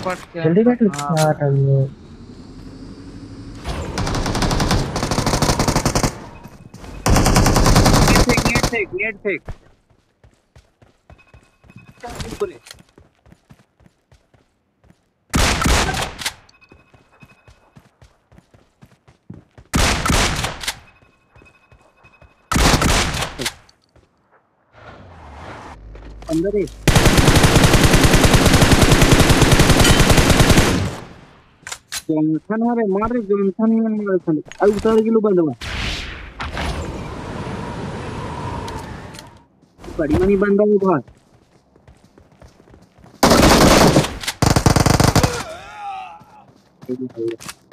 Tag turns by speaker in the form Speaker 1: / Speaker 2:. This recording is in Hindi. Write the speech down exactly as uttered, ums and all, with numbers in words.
Speaker 1: पट के
Speaker 2: जल्दी बैठ
Speaker 1: हाँ
Speaker 2: यार अभी।
Speaker 1: नेट फेंक नेट फेंक नेट फेंक ऊपर है। अंदर है जॉनसन मारे मार रे जॉनसन में मारे थे अब उतार किलो बंदवा बड़ी मनी बंदा है बाहर